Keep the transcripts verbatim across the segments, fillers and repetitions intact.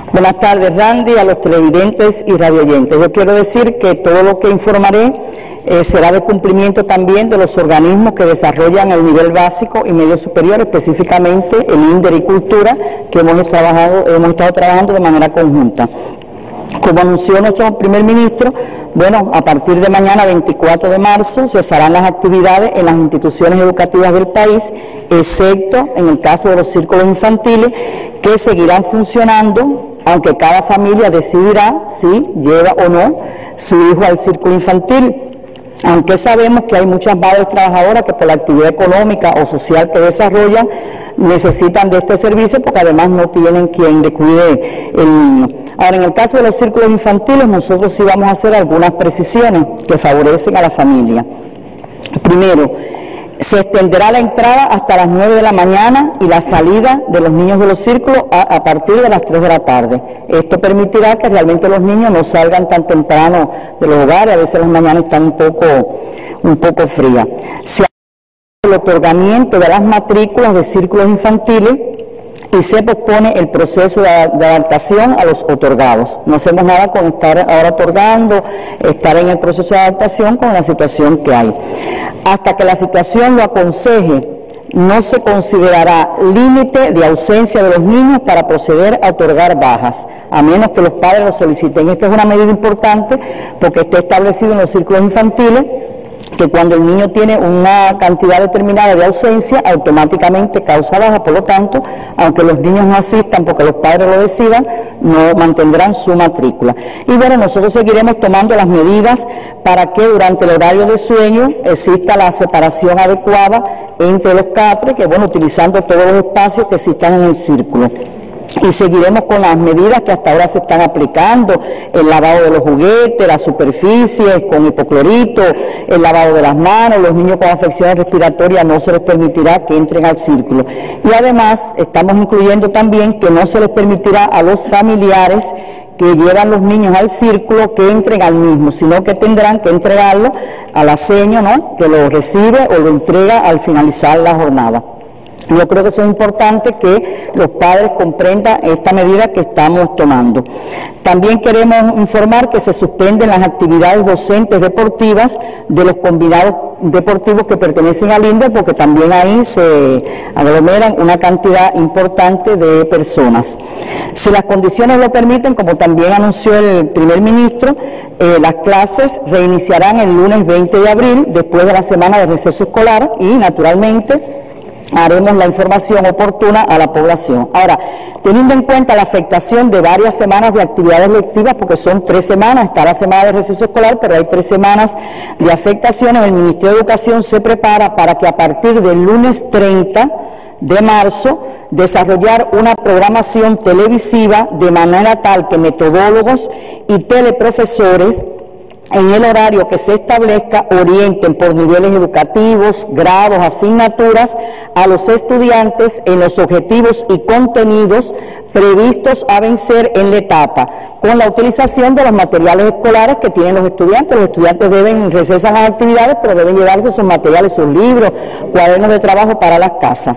Buenas tardes, Randy, a los televidentes y radioyentes. Yo quiero decir que todo lo que informaré eh, será de cumplimiento también de los organismos que desarrollan el nivel básico y medio superior, específicamente el INDER y Cultura, que hemos, trabajado, hemos estado trabajando de manera conjunta. Como anunció nuestro primer ministro, bueno, a partir de mañana, veinticuatro de marzo, cesarán las actividades en las instituciones educativas del país, excepto en el caso de los círculos infantiles, que seguirán funcionando, aunque cada familia decidirá si lleva o no su hijo al círculo infantil. Aunque sabemos que hay muchas madres trabajadoras que por la actividad económica o social que desarrollan necesitan de este servicio porque además no tienen quien le cuide el niño. Ahora, en el caso de los círculos infantiles, nosotros sí vamos a hacer algunas precisiones que favorecen a la familia. Primero, se extenderá la entrada hasta las nueve de la mañana y la salida de los niños de los círculos a, a partir de las tres de la tarde. Esto permitirá que realmente los niños no salgan tan temprano de los hogares, a veces las mañanas están un poco, un poco frías. Se el otorgamiento de las matrículas de círculos infantiles y se pospone el proceso de, de adaptación a los otorgados. No hacemos nada con estar ahora otorgando, estar en el proceso de adaptación con la situación que hay. Hasta que la situación lo aconseje, no se considerará límite de ausencia de los niños para proceder a otorgar bajas, a menos que los padres lo soliciten. Esta es una medida importante porque está establecido en los círculos infantiles que cuando el niño tiene una cantidad determinada de ausencia, automáticamente causa baja, por lo tanto, aunque los niños no asistan porque los padres lo decidan, no mantendrán su matrícula. Y bueno, nosotros seguiremos tomando las medidas para que durante el horario de sueño exista la separación adecuada entre los catres, que bueno, utilizando todos los espacios que existan en el círculo. Y seguiremos con las medidas que hasta ahora se están aplicando, el lavado de los juguetes, las superficies con hipoclorito, el lavado de las manos, los niños con afecciones respiratorias no se les permitirá que entren al círculo. Y además estamos incluyendo también que no se les permitirá a los familiares que llevan los niños al círculo que entren al mismo, sino que tendrán que entregarlo a la seño, ¿no?, que lo recibe o lo entrega al finalizar la jornada. Yo creo que eso es importante que los padres comprendan esta medida que estamos tomando. También queremos informar que se suspenden las actividades docentes deportivas de los combinados deportivos que pertenecen al INDER, porque también ahí se aglomeran una cantidad importante de personas. Si las condiciones lo permiten, como también anunció el primer ministro, eh, las clases reiniciarán el lunes veinte de abril, después de la semana de receso escolar, y naturalmente haremos la información oportuna a la población. Ahora, teniendo en cuenta la afectación de varias semanas de actividades lectivas, porque son tres semanas, está la semana de receso escolar, pero hay tres semanas de afectaciones, el Ministerio de Educación se prepara para que a partir del lunes treinta de marzo desarrollar una programación televisiva de manera tal que metodólogos y teleprofesores en el horario que se establezca orienten por niveles educativos, grados, asignaturas a los estudiantes en los objetivos y contenidos previstos a vencer en la etapa, con la utilización de los materiales escolares que tienen los estudiantes. Los estudiantes deben recesar las actividades, pero deben llevarse sus materiales, sus libros, cuadernos de trabajo para las casas.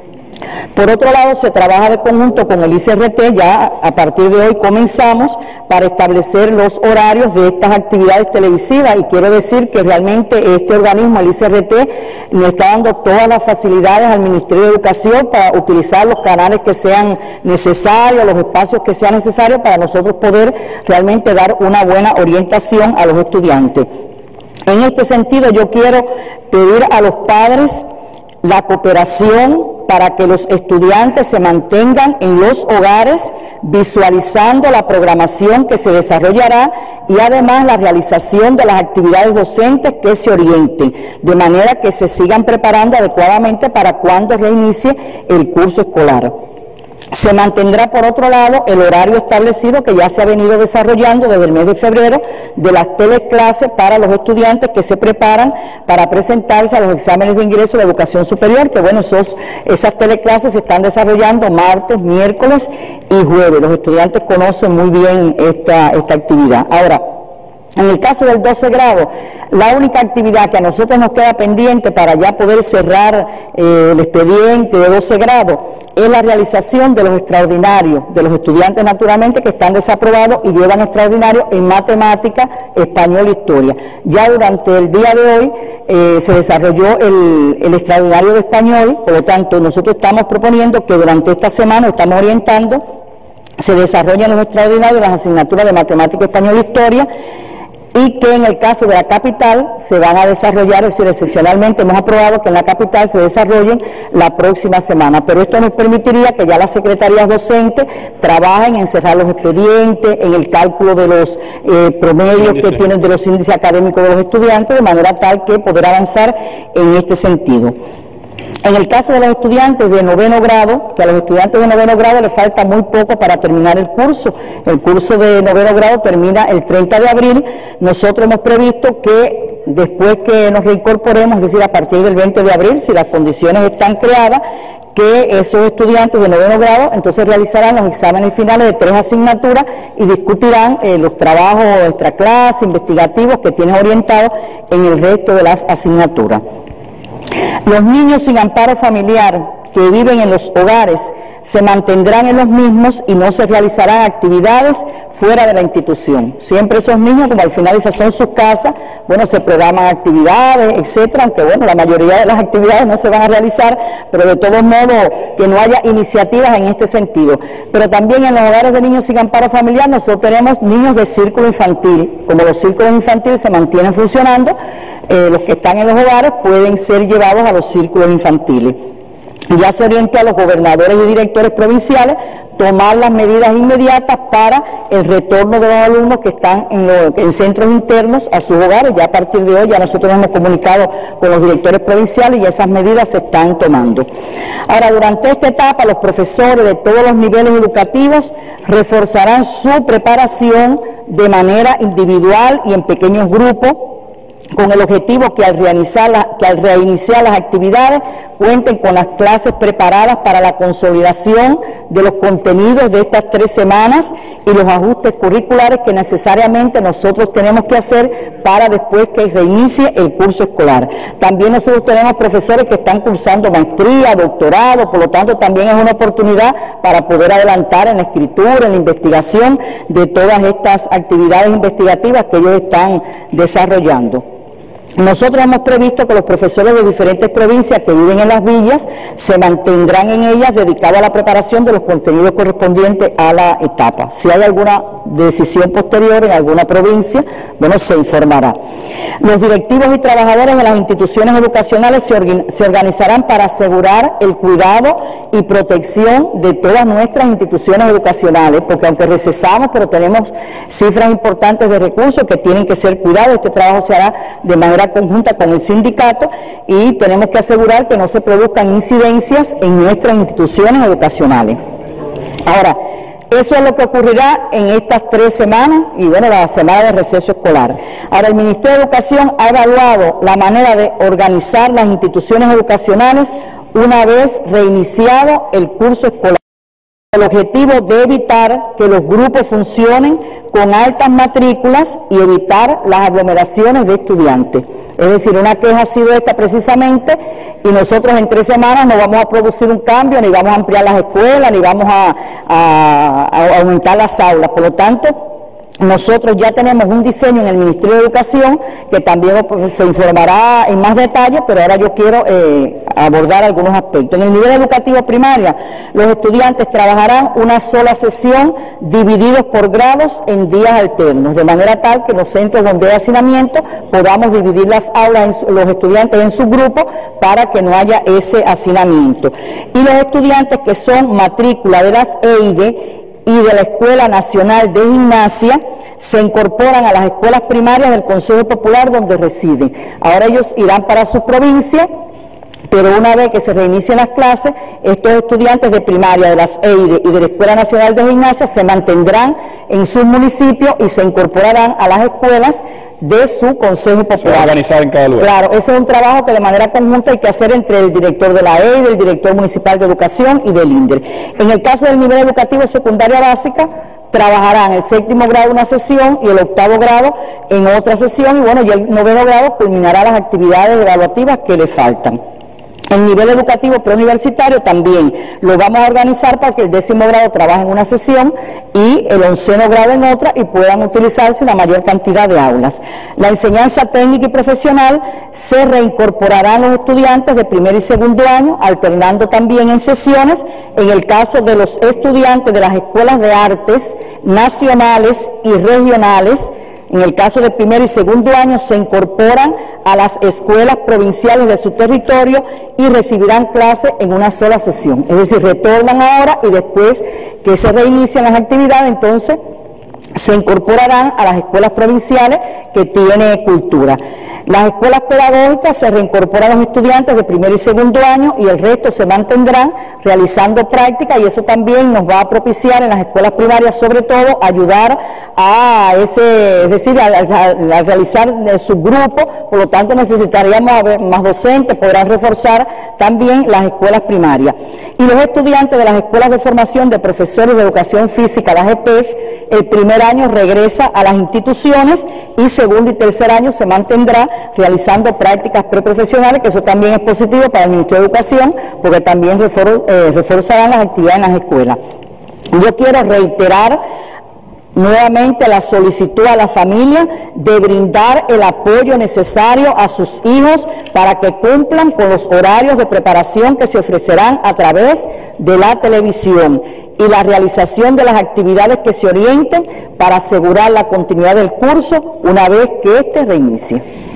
Por otro lado, se trabaja de conjunto con el I C R T, ya a partir de hoy comenzamos para establecer los horarios de estas actividades televisivas, y quiero decir que realmente este organismo, el I C R T, nos está dando todas las facilidades al Ministerio de Educación para utilizar los canales que sean necesarios, los espacios que sean necesarios para nosotros poder realmente dar una buena orientación a los estudiantes. En este sentido, yo quiero pedir a los padres la cooperación para que los estudiantes se mantengan en los hogares visualizando la programación que se desarrollará y además la realización de las actividades docentes que se orienten, de manera que se sigan preparando adecuadamente para cuando reinicie el curso escolar. Se mantendrá, por otro lado, el horario establecido que ya se ha venido desarrollando desde el mes de febrero de las teleclases para los estudiantes que se preparan para presentarse a los exámenes de ingreso de la educación superior, que bueno, esos, esas teleclases se están desarrollando martes, miércoles y jueves. Los estudiantes conocen muy bien esta, esta actividad. Ahora, En el caso del doce grado, la única actividad que a nosotros nos queda pendiente para ya poder cerrar eh, el expediente de doce grado es la realización de los extraordinarios, de los estudiantes naturalmente que están desaprobados y llevan extraordinarios en matemática, español e historia. Ya durante el día de hoy eh, se desarrolló el, el extraordinario de español, por lo tanto nosotros estamos proponiendo que durante esta semana estamos orientando, se desarrollen los extraordinarios de las asignaturas de matemática, español e historia, y que en el caso de la capital se van a desarrollar, es decir, excepcionalmente hemos aprobado que en la capital se desarrollen la próxima semana, pero esto nos permitiría que ya las secretarías docentes trabajen en cerrar los expedientes, en el cálculo de los eh, promedios que tienen de los índices académicos de los estudiantes, de manera tal que poder avanzar en este sentido. En el caso de los estudiantes de noveno grado, que a los estudiantes de noveno grado les falta muy poco para terminar el curso, el curso de noveno grado termina el treinta de abril, nosotros hemos previsto que después que nos reincorporemos, es decir, a partir del veinte de abril, si las condiciones están creadas, que esos estudiantes de noveno grado entonces realizarán los exámenes finales de tres asignaturas y discutirán eh, los trabajos extraclase, investigativos que tienen orientados en el resto de las asignaturas. Los niños sin amparo familiar que viven en los hogares se mantendrán en los mismos y no se realizarán actividades fuera de la institución. Siempre esos niños, como al final esas son sus casas, bueno, se programan actividades, etcétera, aunque bueno, la mayoría de las actividades no se van a realizar, pero de todos modos que no haya iniciativas en este sentido. Pero también en los hogares de niños sin amparo familiar nosotros tenemos niños de círculo infantil. Como los círculos infantiles se mantienen funcionando, eh, los que están en los hogares pueden ser llevados a los círculos infantiles. Ya se orientó a los gobernadores y directores provinciales tomar las medidas inmediatas para el retorno de los alumnos que están en, los, en centros internos a sus hogares. Ya a partir de hoy ya nosotros hemos comunicado con los directores provinciales y esas medidas se están tomando. Ahora, durante esta etapa los profesores de todos los niveles educativos reforzarán su preparación de manera individual y en pequeños grupos, con el objetivo que al, realizar la, que al reiniciar las actividades cuenten con las clases preparadas para la consolidación de los contenidos de estas tres semanas y los ajustes curriculares que necesariamente nosotros tenemos que hacer para después que reinicie el curso escolar. También nosotros tenemos profesores que están cursando maestría, doctorado, por lo tanto también es una oportunidad para poder adelantar en la escritura, en la investigación de todas estas actividades investigativas que ellos están desarrollando. Nosotros hemos previsto que los profesores de diferentes provincias que viven en las villas se mantendrán en ellas dedicados a la preparación de los contenidos correspondientes a la etapa. Si hay alguna decisión posterior en alguna provincia, bueno, se informará. Los directivos y trabajadores de las instituciones educacionales se, orga- se organizarán para asegurar el cuidado y protección de todas nuestras instituciones educacionales, porque aunque recesamos, pero tenemos cifras importantes de recursos que tienen que ser cuidados. Este trabajo se hará de manera conjunta con el sindicato y tenemos que asegurar que no se produzcan incidencias en nuestras instituciones educacionales. Ahora, eso es lo que ocurrirá en estas tres semanas y bueno, la semana de receso escolar. Ahora, el Ministerio de Educación ha evaluado la manera de organizar las instituciones educacionales una vez reiniciado el curso escolar. El objetivo de evitar que los grupos funcionen con altas matrículas y evitar las aglomeraciones de estudiantes. Es decir, una queja ha sido esta precisamente y nosotros en tres semanas no vamos a producir un cambio, ni vamos a ampliar las escuelas, ni vamos a, a, a aumentar las aulas. Por lo tanto, nosotros ya tenemos un diseño en el Ministerio de Educación que también se informará en más detalle, pero ahora yo quiero eh, abordar algunos aspectos. En el nivel educativo primaria, los estudiantes trabajarán una sola sesión divididos por grados en días alternos, de manera tal que en los centros donde hay hacinamiento podamos dividir las aulas, en, los estudiantes en sus grupos para que no haya ese hacinamiento. Y los estudiantes que son matrícula de las E I D E y de la Escuela Nacional de Gimnasia se incorporan a las escuelas primarias del Consejo Popular donde residen. Ahora ellos irán para sus provincias, pero una vez que se reinicien las clases, estos estudiantes de primaria de las E I D E y de la Escuela Nacional de Gimnasia se mantendrán en sus municipios y se incorporarán a las escuelas de su Consejo Popular. Se va a organizar en cada lugar. Claro, ese es un trabajo que de manera conjunta hay que hacer entre el director de la E I D E, el director municipal de educación y del INDER. En el caso del nivel educativo secundaria básica, trabajarán el séptimo grado en una sesión y el octavo grado en otra sesión, y bueno, y el noveno grado culminará las actividades evaluativas que le faltan. El nivel educativo preuniversitario también lo vamos a organizar para que el décimo grado trabaje en una sesión y el onceno grado en otra, y puedan utilizarse una mayor cantidad de aulas. La enseñanza técnica y profesional se reincorporarán los estudiantes de primer y segundo año, alternando también en sesiones. En el caso de los estudiantes de las escuelas de artes nacionales y regionales, en el caso de primer y segundo año, se incorporan a las escuelas provinciales de su territorio y recibirán clases en una sola sesión. Es decir, retornan ahora y después que se reinician las actividades, entonces se incorporarán a las escuelas provinciales que tiene cultura. Las escuelas pedagógicas se reincorporan a los estudiantes de primer y segundo año, y el resto se mantendrán realizando prácticas, y eso también nos va a propiciar en las escuelas primarias, sobre todo, ayudar a ese, es decir, a, a, a realizar subgrupos. Por lo tanto, necesitaríamos haber más docentes, podrán reforzar también las escuelas primarias. Y los estudiantes de las escuelas de formación de profesores de educación física, la G P F, el primer año regresa a las instituciones, y segundo y tercer año se mantendrá realizando prácticas preprofesionales, que eso también es positivo para el Ministerio de Educación, porque también refor eh, reforzarán las actividades en las escuelas. Yo quiero reiterar nuevamente la solicitud a la familia de brindar el apoyo necesario a sus hijos para que cumplan con los horarios de preparación que se ofrecerán a través de la televisión, y la realización de las actividades que se orienten para asegurar la continuidad del curso una vez que éste reinicie.